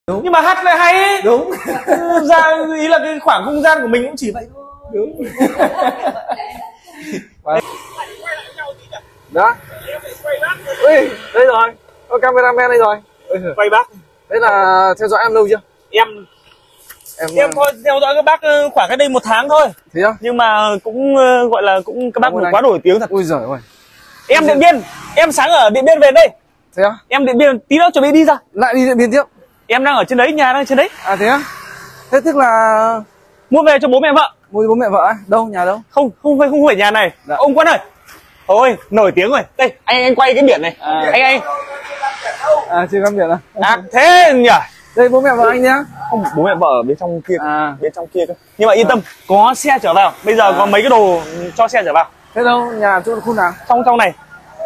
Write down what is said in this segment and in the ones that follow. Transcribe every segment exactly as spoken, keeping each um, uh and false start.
Đúng. Nhưng mà hát lại hay ấy. Đúng. Ra ý là cái khoảng không gian của mình cũng chỉ vậy thôi. Đúng. Đó. Ui, đây rồi. Có cameraman đây rồi. Quay bác. Đấy là theo dõi em lâu chưa? Em Em em thôi theo dõi các bác khoảng cách đây một tháng thôi. Thế á? Nhưng mà cũng gọi là cũng các bác cũng quá nổi tiếng thật. Ui giời ơi. Em Điện Biên, em sáng ở Điện Biên về đây. Thế á? Em Điện Biên tí nữa chuẩn bị đi ra. Lại đi Điện Biên tiếp. Em đang ở trên đấy, nhà đang ở trên đấy. À thế á? Thế tức là mua về cho bố mẹ vợ. Mua bố mẹ vợ á? Đâu, nhà đâu? Không, không phải không phải nhà này. Dạ. Ông Quân ơi. Thôi, nổi tiếng rồi. Đây, anh anh quay cái biển này. À. Anh anh. À chưa cắm biển à? À thế nhỉ. Đây bố mẹ vợ anh nhá. Không, bố mẹ vợ ở bên trong kia. À. Bên trong kia cơ. Nhưng mà yên tâm, có xe chở vào. Bây giờ à. Có mấy cái đồ cho xe chở vào. Thế đâu, nhà chỗ khu nào? Trong trong này.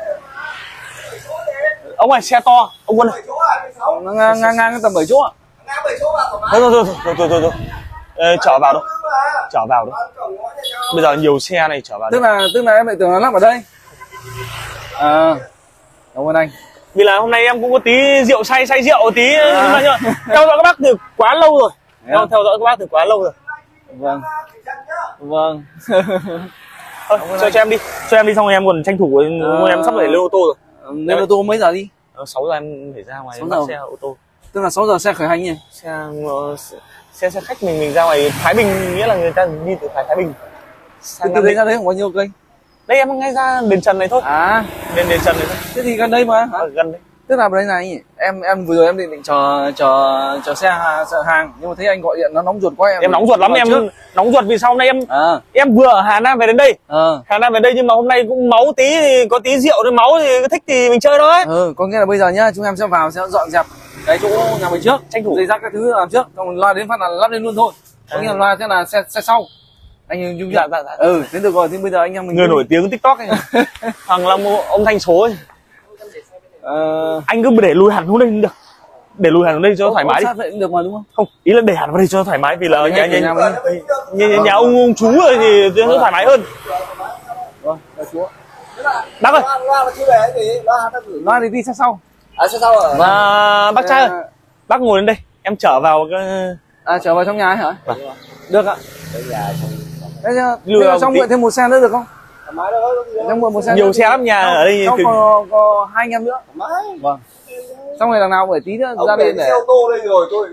Ông ơi, xe to, ông Quân ơi. Ngang ngang ngang tầm bảy chỗ ạ. Ngang bảy chỗ vào thoải mái. Thôi thôi thôi thôi thôi thôi. Ờ, chở vào đâu. Chở vào đâu. Bây giờ nhiều xe này chở vào. Tức là tức là em lại tưởng là lắp ở đây. À. Cảm ơn anh. Vì là hôm nay em cũng có tí rượu say say rượu tí à. Nhưng mà, nhưng mà theo dõi các bác từ quá lâu rồi. Theo, theo dõi các bác từ quá lâu rồi. Vâng. Vâng. Thôi, cho, cho em đi, cho em đi xong rồi em còn tranh thủ à. Em sắp phải lên ô tô rồi. Lên ô tô mấy giờ đi? sáu giờ em phải ra ngoài bắt xe ô tô. Tức là sáu giờ xe khởi hành nhỉ? Xe xe xe khách mình mình ra ngoài Thái Bình, nghĩa là người ta đi từ Thái Thái Bình. Từ đấy ra đấy không bao nhiêu cây? Đây em ngay ra đền Trần này thôi. À, đền đền Trần này thôi. Thế thì gần đây mà. À, gần đấy. Tức là đây này, em em vừa rồi em định định chờ chờ chờ xe hàng, nhưng mà thấy anh gọi điện nó nóng ruột quá em. Em nóng ruột lắm, em trước. Nóng ruột vì sau này em à. Em vừa ở Hà Nam về đến đây. À. Hà Nam về đây nhưng mà hôm nay cũng máu tí, thì có tí rượu nên máu thì thích thì mình chơi thôi. Ừ, có nghĩa là bây giờ nhá, chúng em sẽ vào sẽ dọn dẹp cái chỗ nhà mình trước, tranh thủ dây rác các thứ làm trước, xong loa đến phát là lắp lên luôn thôi. Có nghĩa là loa sẽ là xe xe sau. Anh dung dạ, dạ, dạ. Ừ, thế được rồi, thì bây giờ anh em mình người nổi tiếng TikTok này. Thằng là ông Thanh số ấy. Ờ... Anh cứ để lùi hẳn xuống đây được, để lùi hẳn xuống đây cho thoải mái đi. Vậy cũng được mà đúng không? Không, ý là để hẳn vào đây cho thoải mái vì là nhà nhà nhà, nhà, nhà ông, ông chú rồi thì nó thoải mái hơn. Vâng, chú. Bác ơi. Loa thì đi xe sau. À xe sau à? Và bác trai ơi, bác ngồi lên đây, em trở vào cái. À trở vào trong nhà ấy hả? Vâng. Được ạ. Đấy lừa xong mượn thêm một xe nữa được không? Xong mượn một xe nhiều xe lắm, nhà ở đây không, có, có hai anh em nữa. Vâng. Xong rồi đằng nào phải tí nữa ra đây để xe ô tô đây rồi tôi.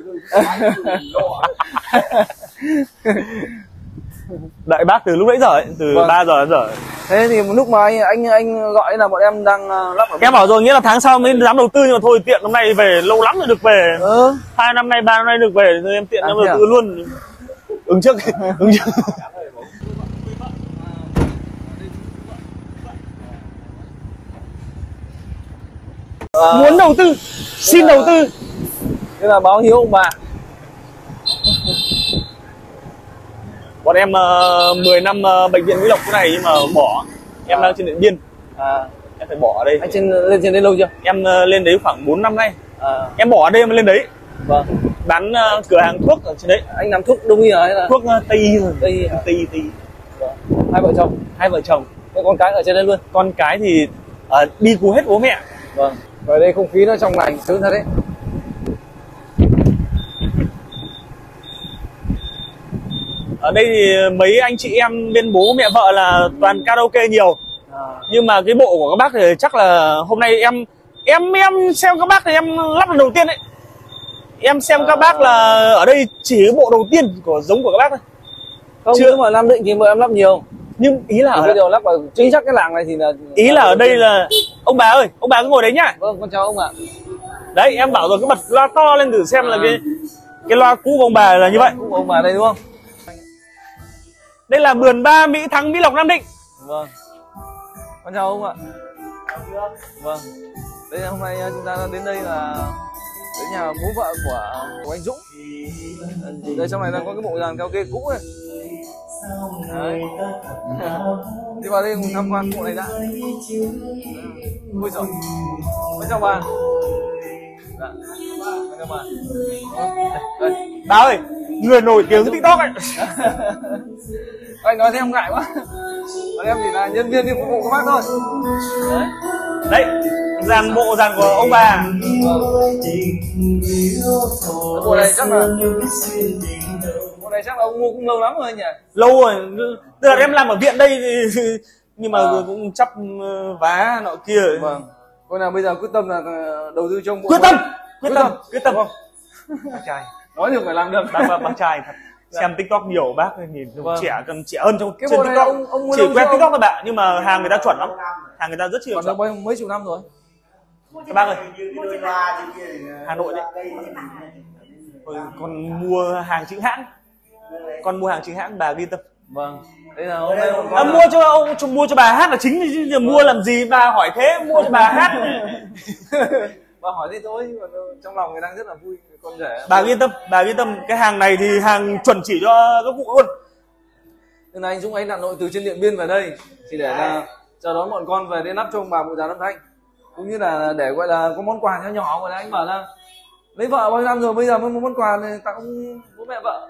Đợi bác từ lúc nãy giờ ấy, từ vâng. ba giờ đến giờ. Thế thì một lúc mà anh anh anh gọi là bọn em đang lắp ở em bảo rồi, nghĩa là tháng sau mới dám đầu tư, nhưng mà thôi tiện hôm nay về lâu lắm rồi được về. Ừ. Hai năm nay ba năm nay được về thì em tiện em đầu tư luôn. Ứng trước. Ứng trước. À. Muốn đầu tư, xin đầu tư. Thế là báo hiếu ông bà. Bọn em uh, mười năm uh, bệnh viện Mỹ Lộc cái này nhưng mà bỏ. Em à. đang trên Điện Biên. À. Em phải bỏ ở đây. Anh trên lên trên đây lâu chưa? Em uh, lên đấy khoảng bốn năm nay. À. Em bỏ ở đây em lên đấy. Vâng. Bán uh, cửa hàng thuốc ở trên đấy. Anh làm thuốc đông y à hay là thuốc uh, Tây y rồi. Tây y. Tây y. Tây y. Vâng. Hai vợ chồng. Hai vợ chồng. Thế con cái ở trên đây luôn. Con cái thì uh, đi cùng hết bố mẹ. Vâng. Ở đây không khí nó trong lành sướng thật đấy. Ở đây thì mấy anh chị em bên bố mẹ vợ là toàn karaoke nhiều. À. Nhưng mà cái bộ của các bác thì chắc là hôm nay em em em xem các bác thì em lắp lần đầu tiên đấy. Em xem à. các bác là ở đây chỉ cái bộ đầu tiên của giống của các bác thôi. Không, chưa mà Nam Định thì bọn em lắp nhiều. Nhưng ý là bây giờ lắp ở chính xác cái làng này thì là ý là ở đây là ông bà ơi, ông bà cứ ngồi đấy nhá. Vâng, con chào ông ạ. Đấy, em bảo rồi cứ bật loa to lên thử xem à. là cái cái loa cũ của ông bà là như vậy. Cũ của ông bà đây đúng không? Đây là vườn ba Mỹ Thắng Mỹ Lộc Nam Định. Vâng. Con chào ông ạ. Vâng. Đây hôm nay chúng ta đến đây là đến nhà bố vợ của, của anh Dũng. Đây trong này đang có cái bộ dàn karaoke cũ này. Đấy. Đi vào đây cùng tham quan bộ này đã. Ôi giời. Con chào bà. Dạ. Con chào bà. Đây. Bà ơi, người nổi tiếng TikTok ấy. Anh nói thế không ngại quá. Còn em chỉ là nhân viên đi phục vụ các bác thôi. Đấy. Đấy, dàn bộ dàn của ông bà. Bộ này chắc là bộ này chắc là ông mua cũng lâu lắm rồi nhỉ? Lâu rồi, tức là em làm ở viện đây thì, nhưng mà à. cũng chắp vá nọ kia. Vâng. Coi nào bây giờ quyết tâm là đầu tư trong bộ. Quyết tâm, quyết tâm, quyết tâm. Bác trai. Nói được phải làm được. Bác bác trai thật. Xem TikTok nhiều bác nhìn vâng. trẻ cần trẻ hơn trong cái trên bộ TikTok. Ông, ông chỉ quen TikTok thôi bạn, nhưng mà hàng người ta chuẩn lắm. Hàng người ta rất chi là chuẩn. Còn mấy, mấy chục năm rồi. Các bác ơi, Hà Nội đấy. Con mua hàng chính hãng. Con mua hàng chính hãng, bà ghi tâm. Vâng. Đây là hôm nay à, mua cho ông cho mua cho bà hát là chính, chứ mua làm gì bà hỏi thế, mua cho bà hát. Bà hỏi thế thôi, nhưng mà trong lòng người đang rất là vui. Con rể. Bà yên tâm, bà yên tâm, cái hàng này thì hàng chuẩn chỉ cho các cụ luôn. Nên là anh Dũng anh Hà Nội từ trên Điện Biên về đây chỉ để là chào đón bọn con về đến lắp cho ông bà cụ già Nam Thanh, cũng như là để gọi là có món quà cho nhỏ. Rồi đấy anh bảo là lấy vợ bao nhiêu năm rồi, bây giờ mới một món quà này tặng bố mẹ vợ.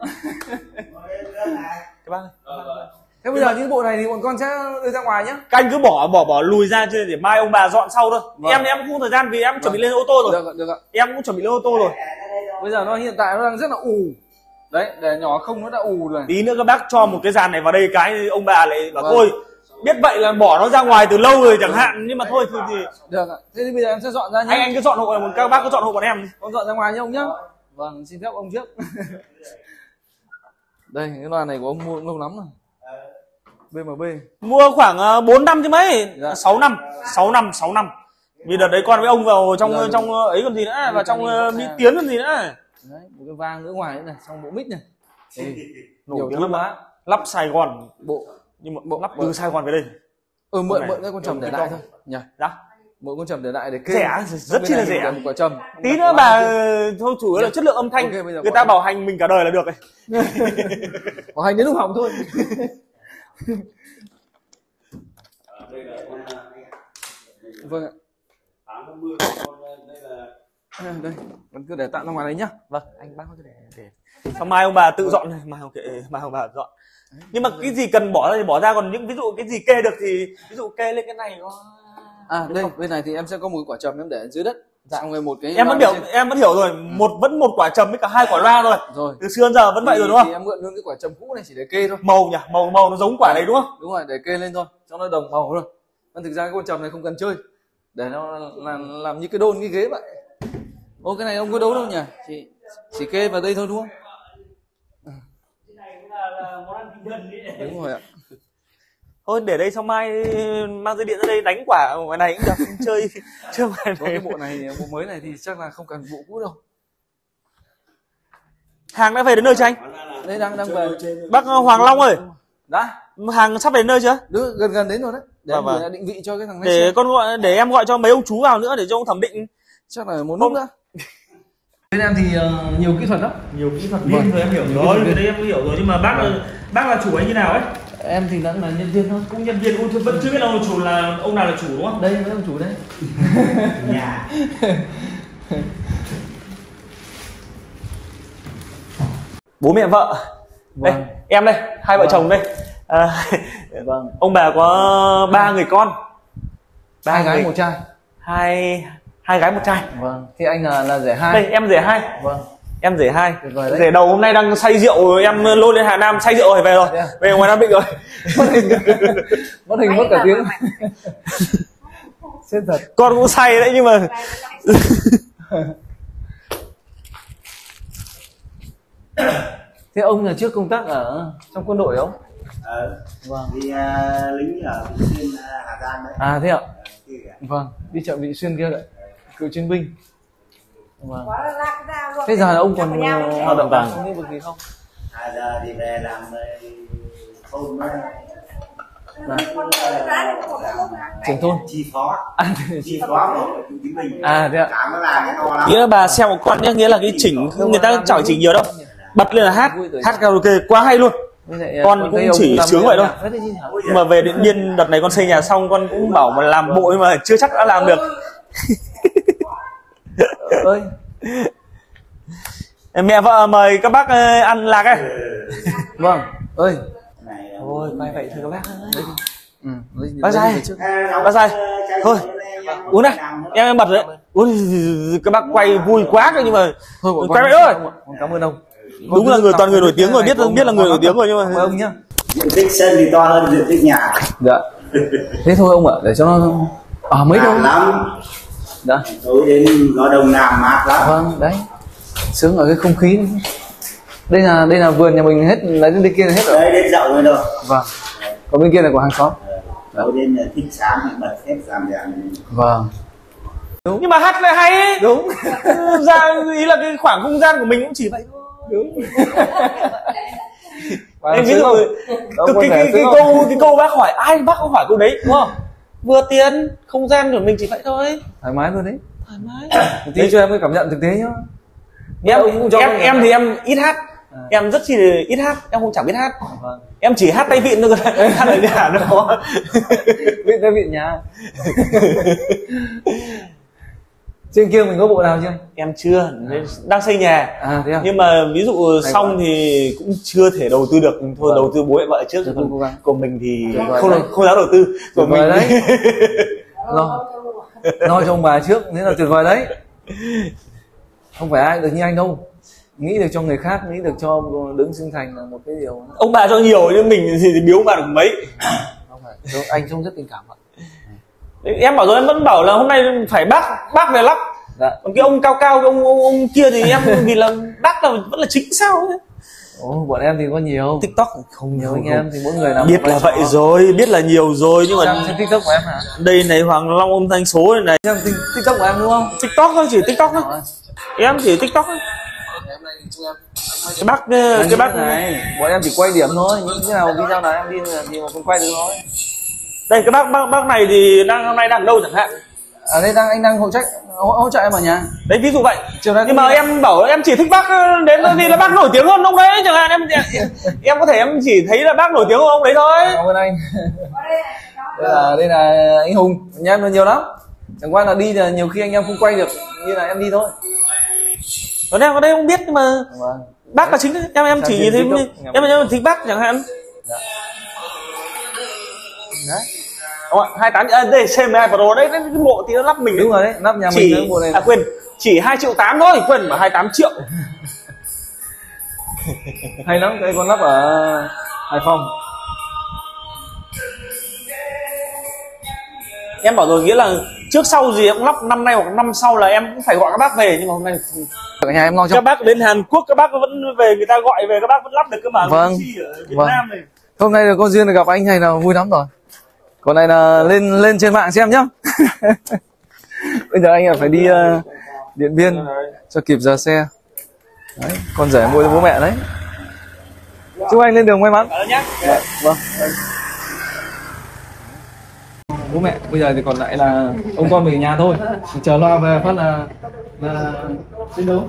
Các bác thế bây giờ những bộ này thì bọn con sẽ đưa ra ngoài nhé. Các anh cứ bỏ bỏ bỏ lùi ra chứ để mai ông bà dọn sau thôi. Vâng. Em em cũng không thời gian vì em vâng. chuẩn bị lên ô tô rồi. Được, được ạ. Em cũng chuẩn bị lên ô tô rồi. Bây giờ nó hiện tại nó đang rất là ù. Đấy, để nhỏ không nó đã ù rồi. Tí nữa các bác cho một cái dàn này vào đây cái ông bà lại bảo vâng. thôi biết vậy là bỏ nó ra ngoài từ lâu rồi chẳng hạn, nhưng mà thôi thì, thì... Được ạ. Thế thì bây giờ em sẽ dọn ra nhé. Anh anh cứ dọn hộ, các bác cứ dọn hộ bọn em. Con dọn ra ngoài nhé ông nhé. Vâng, xin phép ông trước. Đây, cái loa này của ông mua lâu lắm rồi. bê em bê mua khoảng bốn năm chứ mấy. Dạ. sáu năm, sáu năm, sáu năm. Vì đợt đấy con với ông vào trong dạ, trong ấy còn gì nữa, và trong Mỹ Tiến còn gì nữa. Đấy, một cái vang nữa ngoài nữa này, trong bộ mic này. Ê, nhiều thứ quá. Lắp Sài Gòn bộ, nhưng mà bộ lắp từ Sài Gòn về đây. Ừ, mượn mượn cái con trầm để lại thôi nhỉ. Dạ. Mượn con trầm để lại để kê. Rẻ, rất chi là rẻ. Một quả trầm. Tí nữa bà thôi chủ yếu là chất lượng âm thanh. Okay, người ta bảo hành mình cả đời là được rồi. Bảo hành đến lúc hỏng thôi. Vâng ạ. À, đây, vẫn cứ để tạm ra ngoài đấy nhá. Vâng, anh bác cứ để để. Sau mai ông bà tự dọn này, mai ông kệ, mai ông bà dọn. Đấy, nhưng mà cái gì cần bỏ ra thì bỏ ra, còn những ví dụ cái gì kê được thì ví dụ kê lên cái này có. À đây, không? Bên này thì em sẽ có một quả trầm em để dưới đất. Dạ, người một cái. Em vẫn hiểu, em vẫn hiểu rồi, một vẫn một quả trầm với cả hai quả loa rồi. Rồi. Từ xưa đến giờ vẫn thì, vậy rồi đúng không? Thì em mượn luôn cái quả trầm cũ này chỉ để kê thôi. Màu nhỉ, màu màu nó giống quả này đúng không? Đúng rồi, để kê lên thôi, cho nó đồng màu thôi. Nhưng thực ra cái con trầm này không cần chơi, để nó làm làm như cái đôn cái ghế vậy. Ô, cái này ông có đấu đâu nhỉ? Chỉ chỉ kê vào đây thôi đúng không? Đúng rồi ạ. Thôi để đây, sau mai mang dây điện ra đây đánh quả ngoài này cũng được. Chơi chơi ngoài này. Cái bộ này, bộ mới này thì chắc là không cần bộ cũ đâu. Hàng đã về đến nơi chưa anh? Đây đang đang về. Bác Hoàng Long ơi. Đã. Hàng sắp về đến nơi chưa? Được, gần gần đến rồi đấy. Để vâng, vâng. định vị cho cái thằng này. Để xem. Con gọi để em gọi cho mấy ông chú vào nữa để cho ông thẩm định. Chắc là một lúc nữa. Bên em thì uh, nhiều kỹ thuật lắm. Nhiều kỹ thuật viên rồi em hiểu rồi, cái đấy em hiểu rồi, nhưng mà bác vâng. là bác là chủ ấy như nào ấy? Em thì vẫn là nhân viên thôi. Cũng nhân viên, cũng vẫn chưa biết đâu chủ là ông nào là chủ đúng không? Đây mới ông chủ đây. Nhà. Bố mẹ vợ. Vâng. Đây, em đây, hai vợ vâng. chồng đây. À, vâng. Ông bà có ba người con. Ba hai gái một trai. Hai hai gái một trai. Vâng. Thì anh là là rể hai. Đây em rể hai. Vâng. Em rể hai. Rể đầu hôm nay đang say rượu, em lôi lên Hà Nam say rượu rồi về rồi. Yeah. Về ngoài Nam Định rồi. Mất hình. Mất hình mất cả tiếng. Chết thật. Con cũng say đấy nhưng mà thế ông là trước công tác ở trong quân đội không? Ờ. Vâng. Đi uh, lính ở Vị Xuyên, uh, Hà Giang đấy. À thế ạ? Vâng, đi chợ Vị Xuyên kia đấy. Cựu chiến binh. Vâng. Thế giờ là ông còn hoạt động vàng trong lĩnh vực gì không? À giờ thì về làm thôn trưởng thôn. Chi phó. À, chi phó của cựu chiến binh. À thế ạ. Cả nó làm cái to lắm. Nghĩa là bà xem một con nhé, nghĩa là cái chỉnh người ta chẳng chỉnh nhiều đâu. Bật lên là hát, hát karaoke quá hay luôn. Con cũng chỉ sướng vậy thôi. Nhưng mà về Điện Biên đợt này con xây nhà xong con cũng bảo mà làm bộ nhưng mà chưa chắc đã làm được. Ơi. Mẹ vợ mời các bác ăn lạc ấy. Vâng. Ơi. Thôi quay vậy thôi các bác. Ừ, bác trai, bác trai, thôi Uống này, em em bật đấy. Ui, các bác quay vui quá cơ nhưng mà thôi quay vậy ơi. Cảm ơn ông. Đúng là người toàn người nổi tiếng rồi, biết biết là người nổi tiếng rồi nhưng mà ông nhá. Diện tích sân thì to hơn diện tích nhà. Dạ. Thế thôi ông ạ, để cho nó à mấy đâu lắm. Dạ. Tối đến gió đông nam mát lắm. Vâng, đấy. Sướng ở cái không khí. Đây là đây là vườn nhà mình hết, lấy bên kia là hết rồi. Đấy đến rộng rồi đâu. Vâng. Còn bên kia là của hàng xóm. Tối đến thích sáng thì bật hết giảm đèn. Vâng. đúng. Nhưng mà hát lại hay ấy. Đúng. Ra ý là cái khoảng không gian của mình cũng chỉ vậy thôi. Đúng. Em ví dụ cái, cái, cái, cái câu cái câu bác hỏi ai bác không hỏi câu đấy đúng không? Vừa tiền không gian của mình chỉ vậy thôi. Thoải mái luôn đấy. Thoải mái. Tí cho em cái cảm nhận thực tế nhá. Em em em thì em ít hát. À. Em rất chi ít hát, em không chẳng biết hát. Vâng. Em chỉ hát tay vịn thôi, hát ở nhà nó có. Vịn tay vịn nhà. Trên kia mình có bộ nào chưa? Em chưa, đang xây nhà. À, thế à? Nhưng mà ví dụ hay xong quá. Thì cũng chưa thể đầu tư được, thôi vâng. Đầu tư bố mẹ vợ trước. Còn của mình thì không không, không dám đầu tư. Của mình đấy. Lo, lo cho ông bà trước, thế là tuyệt vời đấy. Không phải ai được như anh đâu. Nghĩ được cho người khác, nghĩ được cho đứng sinh thành là một cái điều. Ông bà cho nhiều nhưng mình thì biếu ông bà được mấy. Không phải, anh trông rất tình cảm ạ. Em bảo rồi, em vẫn bảo là hôm nay phải bác bác về lắp. Dạ. Còn cái ông cao cao cái ông, ông ông kia thì em vì là bác là vẫn là chính sao ấy. Ồ, bọn em thì có nhiều TikTok không nhiều anh em thì mỗi người làm biết là vậy đó. Rồi biết là nhiều rồi nhưng mà xem TikTok của em hả? Đây này Hoàng Long âm thanh số này này. Xem TikTok của em đúng không? TikTok thôi, chỉ TikTok thôi. Em chỉ TikTok thôi. Cái bác cái, cái bác này bọn em chỉ quay điểm thôi, những cái nào video nào em đi thì mà không quay được thôi. Đây cái bác bác bác này thì đang hôm nay đang ở đâu chẳng hạn. Ở đây đang anh đang hỗ trợ hỗ, hỗ trợ em ở nhà. Đấy ví dụ vậy. Nhưng mà đi em bảo em chỉ thích bác đến vì là bác nổi tiếng hơn ông đấy chẳng hạn, em em, em có thể em chỉ thấy là bác nổi tiếng hơn ông đấy thôi. Cảm ơn anh. Đây là đây là anh Hùng, nhà em là nhiều lắm. Chẳng qua là đi là nhiều khi anh em không quay được như là em đi thôi. Còn em ở đây không biết nhưng mà vâng. Bác là chính đấy. Em em chỉ nhìn thấy em, em em thích bác chẳng hạn. Dạ. Đấy. Đúng rồi, hai mươi tám à, đây C mười hai Pro đấy, cái bộ thì nó lắp mình. Đúng rồi đấy, lắp nhà chỉ, mình bộ này. À quên, chỉ hai triệu tám thôi, quên mà hai mươi tám triệu. Hay lắm, cái con lắp ở Hải Phòng. Em bảo rồi nghĩa là trước sau gì em cũng lắp năm nay hoặc năm sau là em cũng phải gọi các bác về, nhưng mà hôm nay ở nhà em lo cho các bác đến Hàn Quốc các bác vẫn về, người ta gọi về các bác vẫn lắp được cơ mà. Vâng. Ở Việt Vâng. Nam này. Hôm nay là có duyên được gặp anh này là vui lắm rồi. Còn này là lên lên trên mạng xem nhá. Bây giờ anh phải đi uh, Điện Biên cho kịp giờ xe. Đấy, con rể mua cho bố mẹ đấy. Chúc anh lên đường may mắn. Dạ, vâng. Bố mẹ bây giờ thì còn lại là ông con mình ở nhà thôi, chờ loa về phát là là chiến đấu.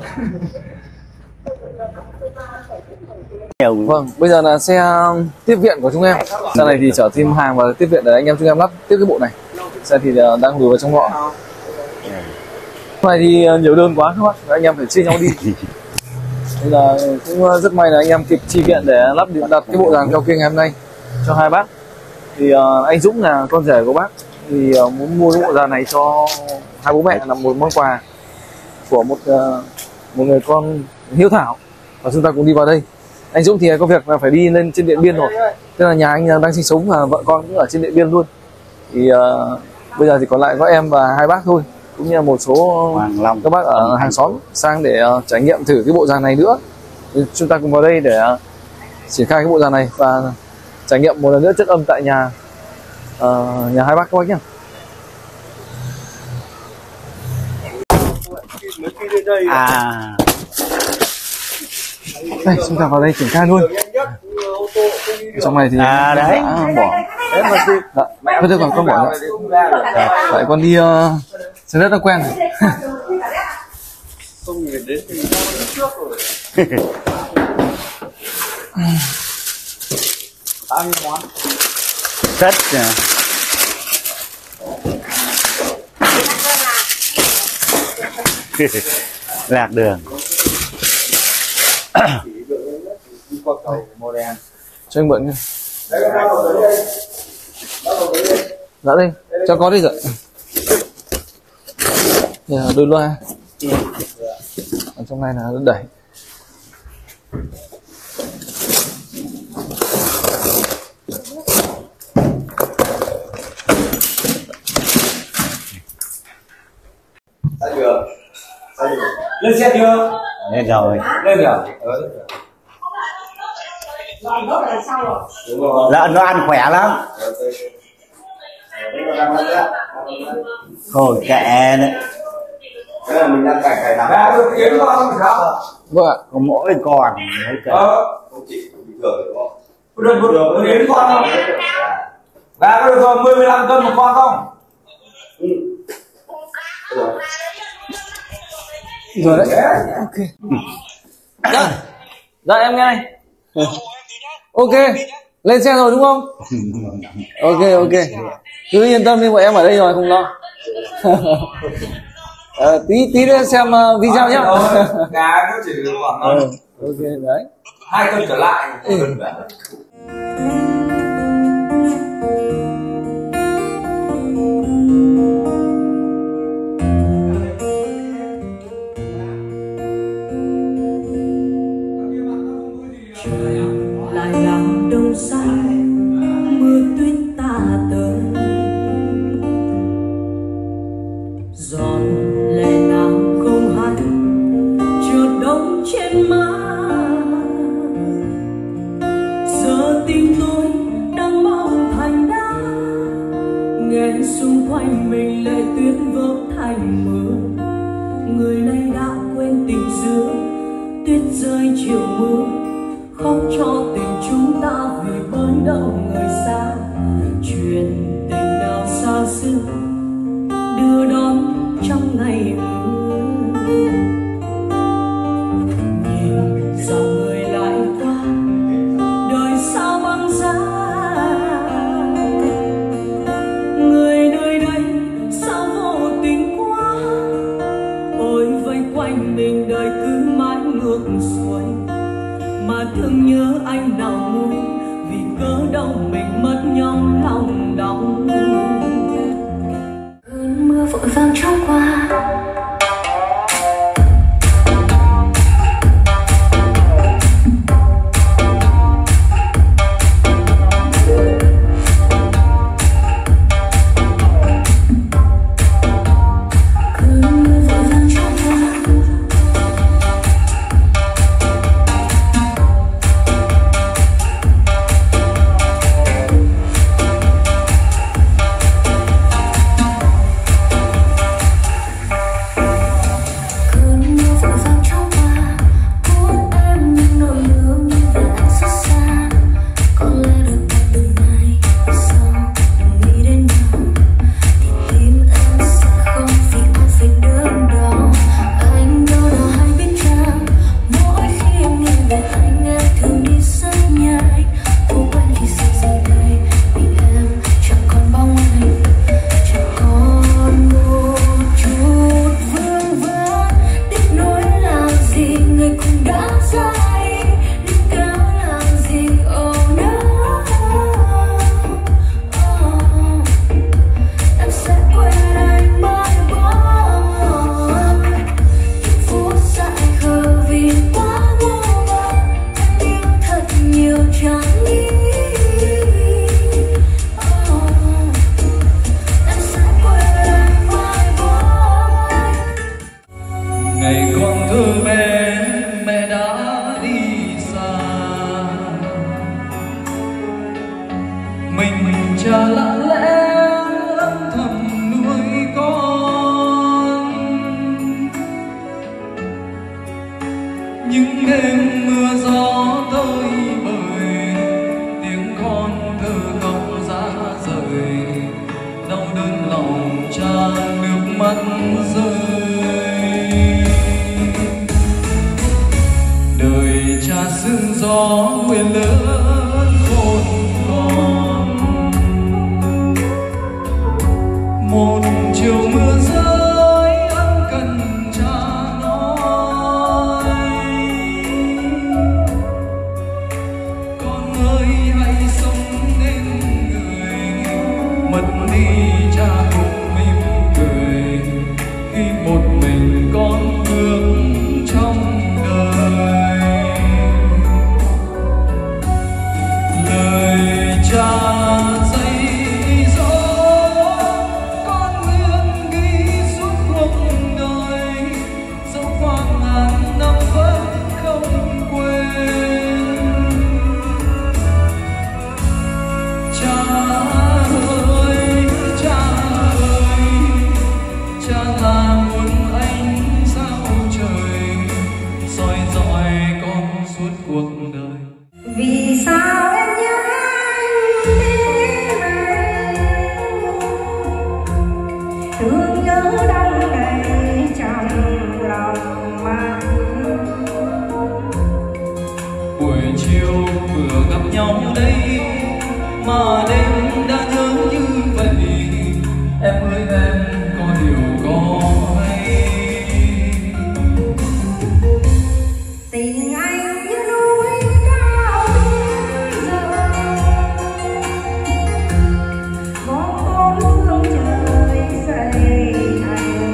Vâng, bây giờ là xe tiếp viện của chúng em. Xe này thì chở thêm hàng và tiếp viện để anh em chúng em lắp tiếp cái bộ này. Xe thì đang gửi vào trong ngõ. Này thì nhiều đơn quá các bác, anh em phải chia nhau đi. Bây giờ cũng rất may là anh em kịp chi viện để lắp đặt cái bộ dàn keo kiêng ngày hôm nay cho hai bác. Thì uh, anh Dũng là con rể của bác thì uh, muốn mua cái bộ dàn này cho hai bố mẹ là một món quà của một uh, một người con hiếu thảo, và chúng ta cùng đi vào đây. Anh Dũng thì có việc là phải đi lên trên Điện Biên rồi, tức là nhà anh đang sinh sống và vợ con cũng ở trên Điện Biên luôn. Thì uh, bây giờ thì còn lại có em và hai bác thôi, cũng như là một số các bác ở hàng xóm sang để uh, trải nghiệm thử cái bộ dàn này nữa. Thì chúng ta cùng vào đây để uh, triển khai cái bộ dàn này và trải nghiệm một lần nữa chất âm tại nhà uh, nhà hai bác các bác nhé. À. Đây, chúng ta vào đây triển khai luôn. Trong này thì à, đấy. đã bỏ. Dạ, bây giờ còn con bỏ nữa. Tại con đi uh, xe rất là quen rồi. Không nhìn đến thì trước rồi. Bao nhiêu món? Rất à. Lạc đường. Cho anh mượn đi. Dạ đây, cho có đi rồi. Giờ đôi loa. Ở trong này là nó đẩy. Sao chưa? Sao chưa? Lên xe chưa? Lên rồi. Lên rồi. Lợn nó ăn khỏe lắm. Thôi kệ đấy. Thế là mình đang cày cày nằm. Đã được kiếm con không sao? Vâng ạ. Có mỗi con mới cày. Ờ. Không chỉ bình thường đúng không? Được được được đến con không? Đã có được rồi, mười mười lăm cân một con không? Ừ. Rồi đấy. Ok. Dạ. Dạ em nghe này. Ok. Lên xe rồi đúng không? Ok ok. Cứ yên tâm đi, bọn em ở đây rồi, không lo. À, tí tí nữa xem uh, video nhé. Cá nó chỉ được khoảng ừ, ok đấy. hai cân trở lại. Ừ. Lại làm đông dài mưa tuyết tả tới, giọt lệ nào không hay chợt đông trên má. Giờ tim tôi đang mong thành đá, nghe xung quanh mình lệ tuyết vỡ thành mưa. Người này đã quên tình xưa, tuyết rơi chiều mưa, khóc cho tình chúng ta vì bớt đâu người xa. Chuyện tình nào xa xưa đưa đón trong ngày mưa. Nhìn dòng người lại qua đời sao băng giá, người nơi đây sao vô tình quá. Ôi vây quanh mình đời cứ mãi ngược xuôi, mà thương nhớ anh nào nguôi, vì cớ đâu mình mất nhau lòng đau. Cơn mưa vội vàng trôi qua, ngày còn thơ bé mẹ đã đi xa, mình cha lặng lẽ âm thầm nuôi con. Những đêm mưa gió tới bời, tiếng con thơ khóc ra rời, đau đớn lòng cha nước mắt rơi. Cha sương gió nguyện lớn khôn con, một chiều mưa rơi ân cần cha nói, con ơi hãy sống nên người, mất đi cha cũng mỉm cười khi một suốt cuộc đời. Vì sao em nhớ anh thế này, thương nhớ đong đầy trong lòng anh. Buổi chiều vừa gặp nhau đây mà đêm đã nhớ như vậy. Em ơi em có điều có hay, tình anh như núi cao biên giới, bóng bốn phương trời xây thành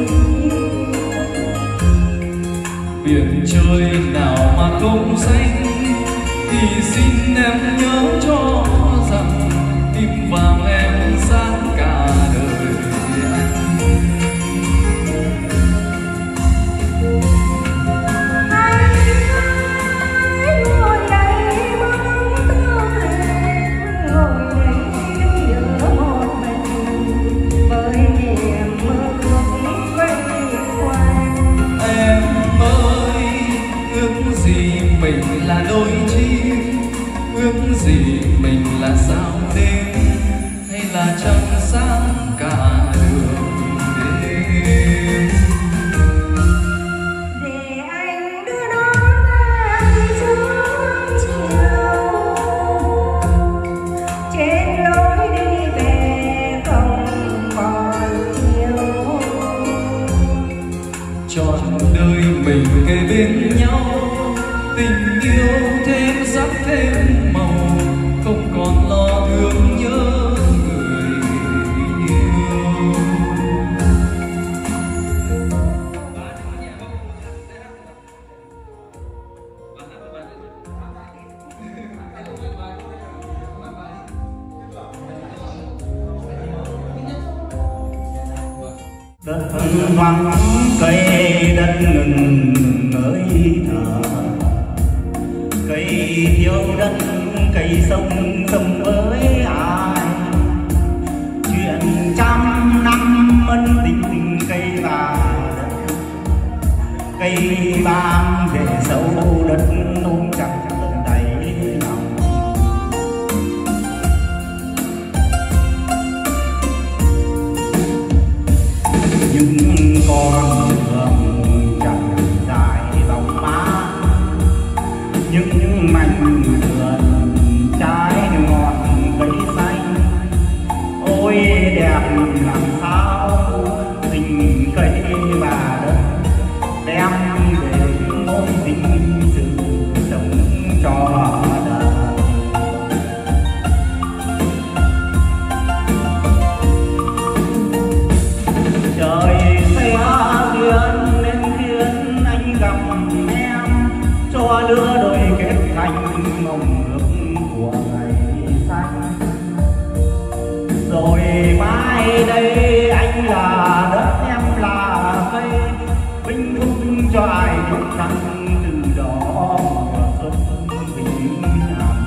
biển trời nào mà không xanh, thì xin em nhớ cho rằng tim vàng em sáng cả đời anh. Anh ngồi đây bóng tươi, ngồi đây nhớ một mình với niềm mơ ước vây quanh. Em ơi ước gì mình là đôi chim, ước gì mình là sao đêm, hay là trăng sáng cả đường đêm. Để anh đưa đón em sớm chiều, trên lối đi về không còn chiều. Trọn đời mình kề bên nhau, tình yêu thêm sắc thêm màu, không còn lo thương nhớ người yêu. Đất vắng cây đất ngừng ngơi thở, cây thiếu đất cây sông sông với ai. Chuyện trăm năm ân tình cây và đất, cây bám về sâu đất ôm chặt đáy lòng. Những con đường chẳng dài vòng má, những mảnh vườn trái ngọt cây xanh. Ôi đẹp làm sao tình cây và đất, đem về mối tình sự sống cho đời. Trời sẽ khiến nên khiến anh gặp em, cho lứa đôi kết thành mộng ước của ngày xanh. Rồi mai đây anh là đất em là cây, vinh phúc cho ai biết rằng từ đó mùa xuân bình an.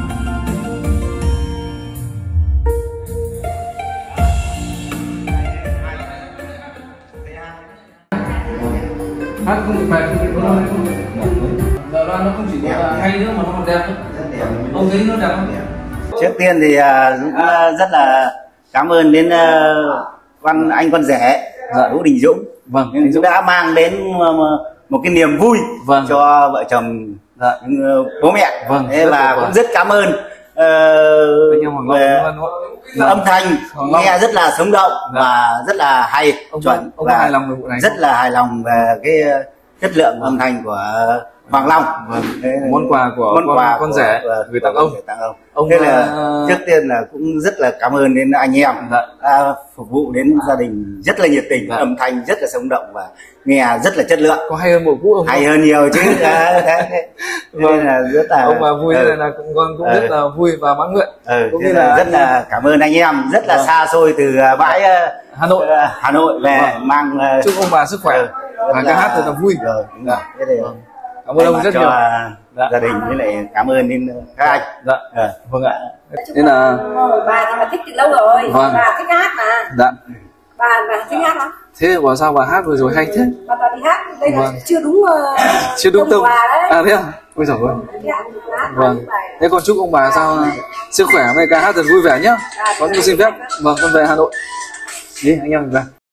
Hát không bị mệt, không bị thôi. Dạo đó nó không chỉ là hay nữa mà nó còn đẹp nữa. Ông thấy nó đẹp không? Trước tiên thì Dũng rất là cảm ơn đến con anh con rể Vũ Đình Dũng. Vâng, Anh Dũng đã mang đến một cái niềm vui vâng. cho vợ chồng dạ. bố mẹ. Vâng, thế là cũng rất cảm ơn uh, về âm thanh nghe rất là sống động dạ. và rất là hay ông chuẩn ông và hài lòng về vụ này rất là hài lòng về cái chất lượng âm thanh của Hoàng Long. Vâng. Món quà của món con, quà con của, rể gửi tặng ông. tặng ông. Ông thế là uh... trước tiên là cũng rất là cảm ơn đến anh em dạ. đã phục vụ đến gia đình rất là nhiệt tình, dạ. âm thanh rất là sống động và nghe rất là chất lượng. Có hay hơn bộ cũ không? Hay hơn nhiều chứ. thế, thế. Vâng. Nên là rất là ông mà vui ừ. này là cũng con cũng ừ. rất là vui và mãn nguyện. Ừ. Cũng như là, là rất là cảm ơn anh em rất là vâng. xa xôi từ bãi Hà Nội Hà Nội về vâng. mang chúc ông bà sức khỏe và ca hát thật là vui. Rồi. Dạ. Thế thì vâng. Cảm ơn ông rất cho nhiều. Dạ. gia đình với lại cảm ơn đến các anh. Dạ. À. Vâng ạ. Nên là bà bà thích từ lâu rồi. Vâng. Bà thích hát mà. Dạ. Bà bà thích hát lắm. Thế bảo sao bà hát vừa rồi hay thế? Bà bà đi hát đây là Vâng. chưa đúng uh, Chưa đúng tâm. bà đấy. À thế à? Ôi giời ơi. Vâng. Thế con chúc ông bà sao sức khỏe với ca hát thật vui vẻ nhá. Con xin phép. Vâng, con về Hà Nội. Đi anh em mình về.